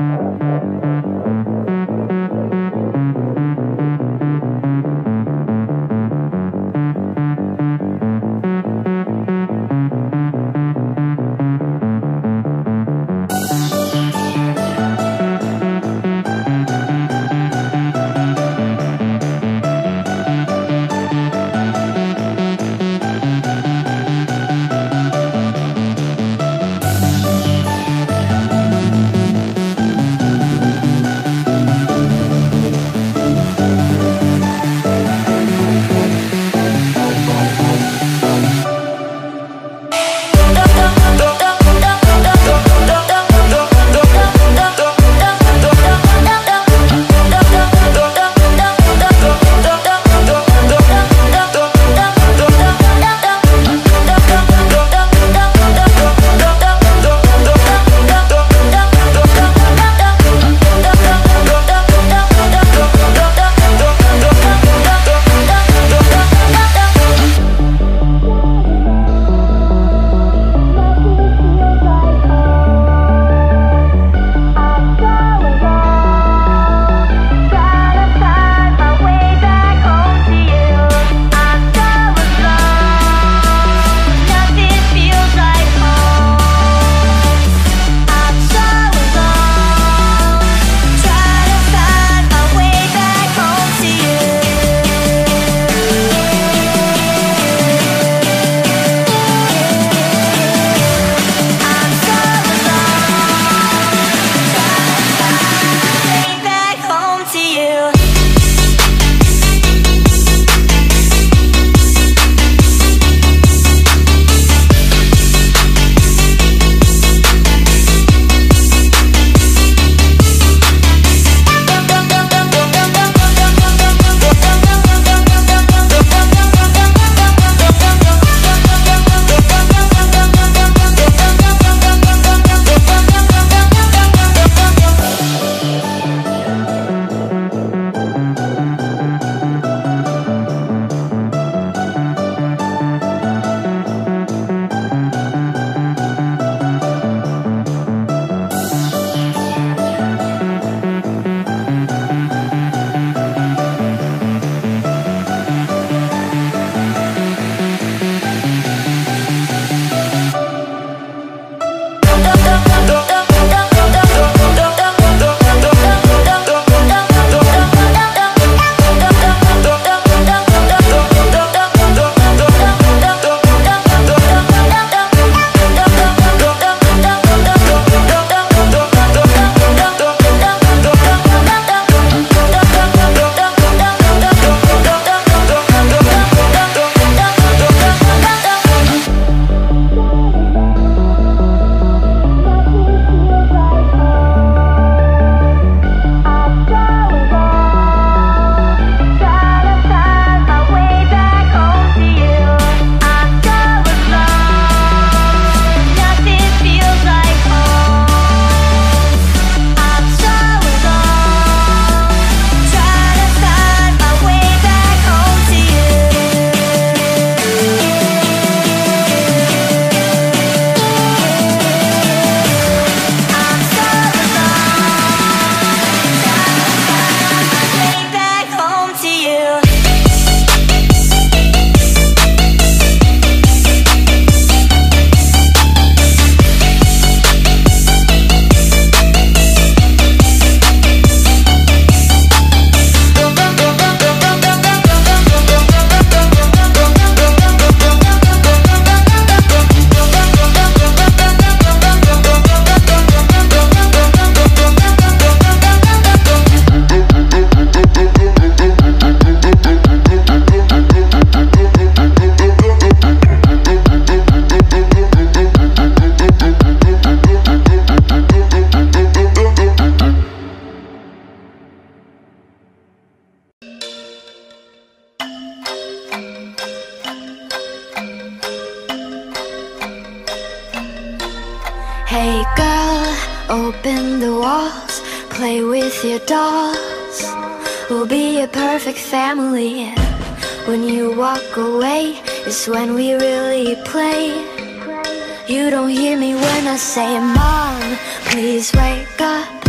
Hey girl, open the walls, play with your dolls. We'll be a perfect family. When you walk away is when we really play. You don't hear me when I say, Mom, please wake up.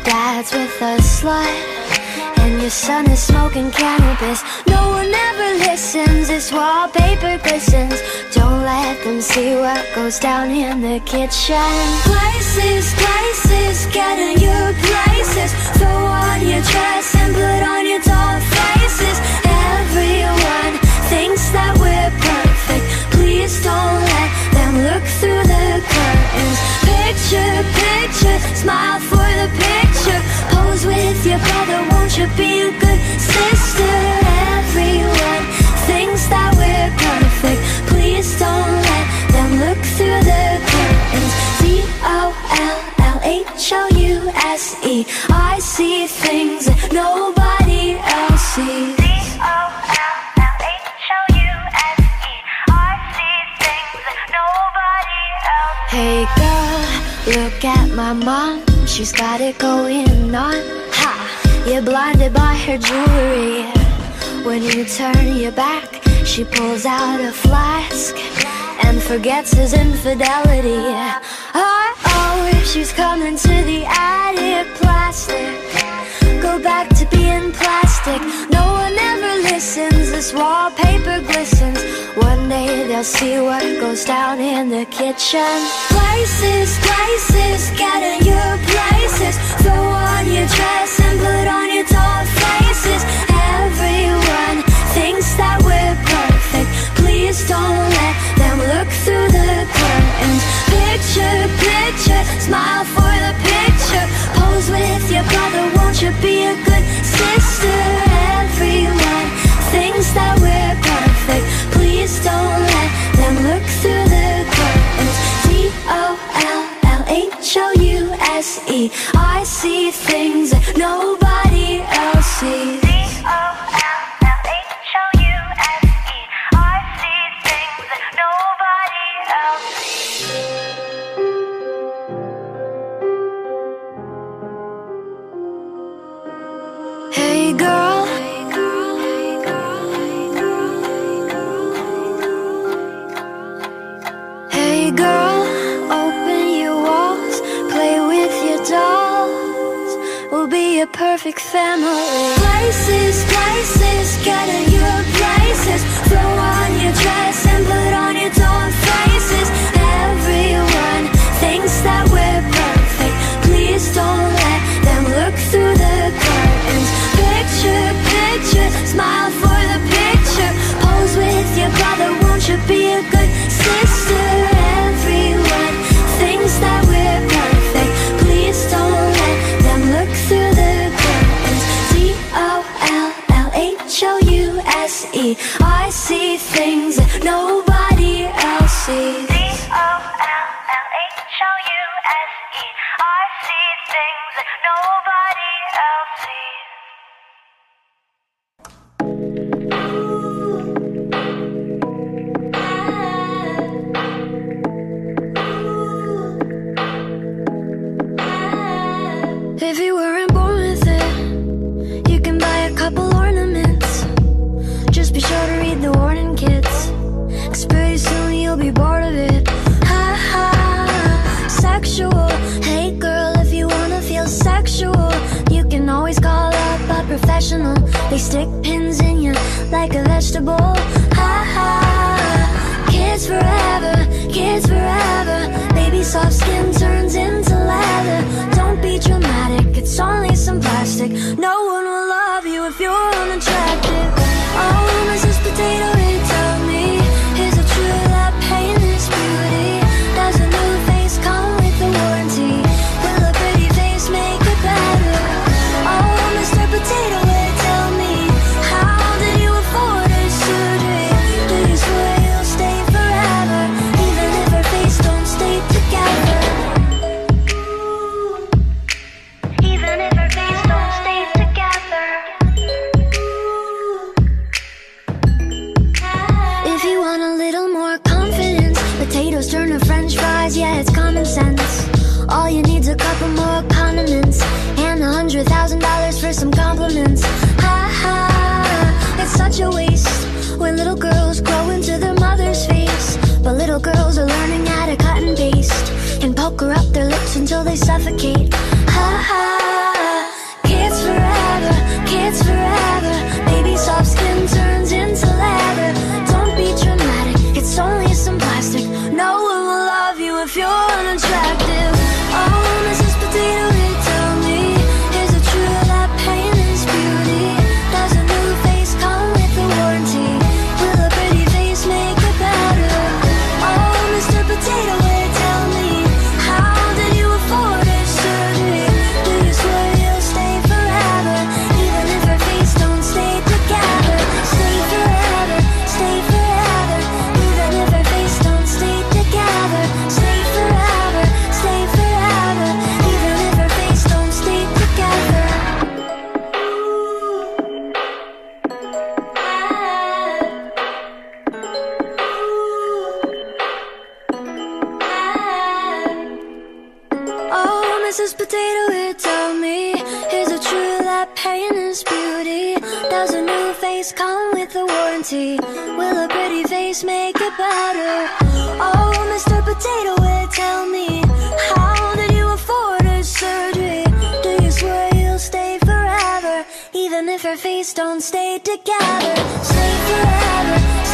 dad's with a slut, and your son is smoking cannabis. No one ever listens, this wallpaper glistens. Don't let them see what goes down in the kitchen. Places, places, get in your places. Throw on your dress and put on your doll faces. Everyone thinks that we're perfect. Please don't let them look through the curtains. Picture, picture, smile for the picture. Pose with your brother, won't you be a good sister? Everyone thinks that we're perfect. Please don't let them look through the curtains. DOLLHOUSE, I see things that nobody else sees. Hey girl, look at my mom, she's got it going on. Ha! You're blinded by her jewelry. When you turn your back, she pulls out a flask and forgets his infidelity. Oh, she's coming to the attic. Plastic, go back to being plastic. No one ever listens, this wallpaper glistens. One day they'll see what goes down in the kitchen. Places, places, get in your places. Throw on your dress and put on your doll faces. Everyone thinks that we're perfect. Please don't let them look through the curtains. Picture, picture, smile for the picture. Pose with your brother, won't you be a good sister? Everyone thinks that we're perfect. Please don't let them look through the curtains. DOLLHOUSE, I see things that nobody else sees. Hey girl, hey girl, open your walls, play with your dolls. We'll be a perfect family. Places, places, get in your places. Throw on your dress and put on your doll faces. Everyone thinks that we're perfect. Please don't let them look through the curtains. Picture, picture, smile for the picture. Pose with your brother, won't you be a good sister? Everyone thinks that we're perfect. Please don't let them look through the curtains. DOLLHOUSE, I see things that nobody else sees. I see things that nobody else sees. If you weren't born with it, you can buy a couple ornaments. Just be sure to read the warning, kids, 'cause pretty soon you'll be bored of it. Ha ha, sexual. Hey girl, if you wanna feel sexual, you can always call up a professional. They stick pins in you like a vegetable. Ha ha, kids forever, kids forever. Baby soft skin turns into leather. Don't be dramatic, it's only some plastic. No one will love you if you're unattractive. Oh, Mrs. Potato Head, tell me, is it true that pain is beauty? Does a new face come with a warranty? Will a pretty face make it better? Oh, Mr. Potato Head, tell me, how did you afford a surgery? Do you swear you'll stay forever, even if her face don't stay together? Even if her face don't stay together. If you want a little more confidence, potatoes turn to french fries, yeah, it's common sense. All you need's a couple more condiments and $100,000 for some compliments. Ha ha, it's such a waste when little girls grow into their mother's face. But little girls are learning how to cut and paste and poker up their lips until they suffocate. Ha ha, Mrs. Potato Head, tell me, is it true that pain is beauty? Does a new face come with a warranty? Will a pretty face make it better? Oh, Mr. Potato Head, tell me, how did you afford a surgery? Do you swear you'll stay forever, even if her face don't stay together? Stay forever.